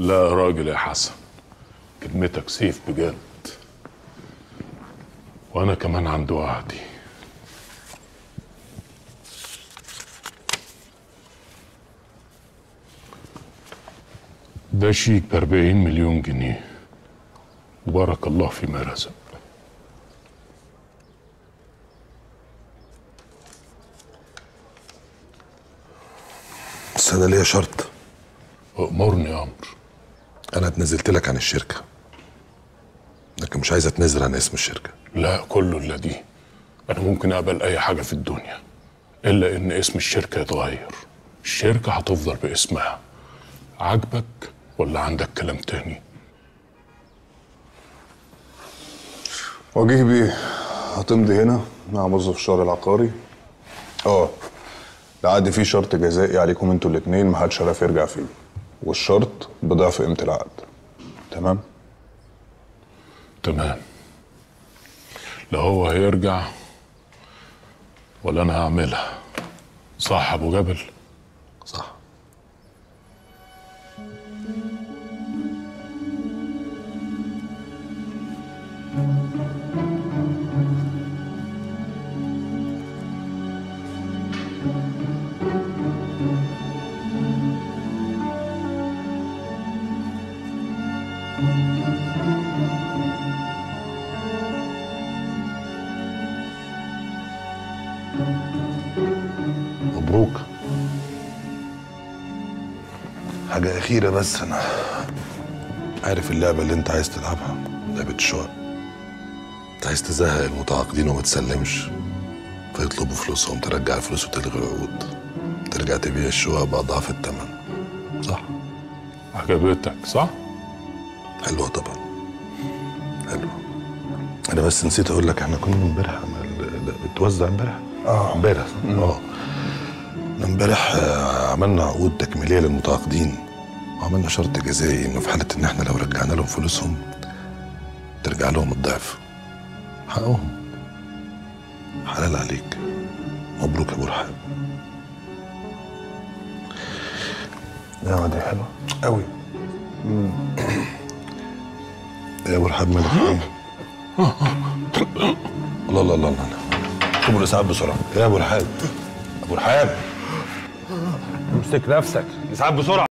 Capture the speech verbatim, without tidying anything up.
لا يا راجل يا حسن، كلمتك سيف بجد، وانا كمان عندي وعدي. ده شيك بأربعين مليون جنيه، وبارك الله فيما رزق. بس انا ليا شرط. أمرني يا أمر. انا اتنازلت لك عن الشركه، لكن مش عايز اتنازل عن اسم الشركه. لا كله الا دي. انا ممكن اقبل اي حاجه في الدنيا الا ان اسم الشركه يتغير. الشركه هتفضل باسمها. عاجبك ولا عندك كلام تاني؟ وجيه بيه، هتمضي هنا مع موظف الشهر العقاري. اه العقد فيه شرط جزائي عليكم انتوا الاتنين، محدش عارف يرجع فيه، والشرط بضعف قيمة العقد. تمام؟ تمام. لا هو هيرجع ولا انا هعملها. صح ابو جبل؟ صح. مبروك. حاجة أخيرة بس، أنا عارف اللعبة اللي أنت عايز تلعبها، لعبة الشقق. أنت عايز تزهق المتعاقدين وما تسلمش، فيطلبوا فلوسهم، ترجع الفلوس وتلغي العقود، ترجع تبيع الشقق بأضعاف الثمن. صح؟ عجبتك صح؟ حلوة طبعا، حلوة. أنا بس نسيت أقول لك، إحنا كنا امبارح بتوزع امبارح؟ اه امبارح اه امبارح عملنا عقود تكميليه للمتعاقدين، وعملنا شرط جزائي انه في حاله ان احنا لو رجعنا لهم فلوسهم ترجع لهم الضعف حقهم. حلال عليك. مبروك يا ابو رحاب. القهوة دي حلوة قوي. يا ابو رحاب مالك؟ الله الله الله الله. خبر الاسعاف بسرعه يا ابو رحاب. ابو رحاب امسك نفسك، اسعاف بسرعه.